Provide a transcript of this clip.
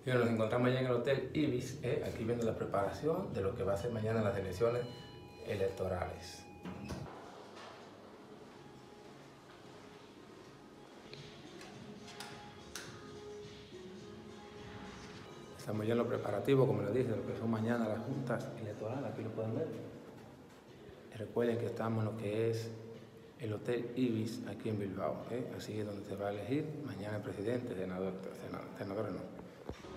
Y nos encontramos ya en el Hotel Ibis, aquí viendo la preparación de lo que va a ser mañana las elecciones electorales. Estamos ya en los preparativos, como les dije, de lo que son mañana las juntas electorales, aquí lo pueden ver. Y recuerden que estamos en lo que es el Hotel Ibis aquí en Bilbao, así es donde se va a elegir mañana el presidente, senadores no.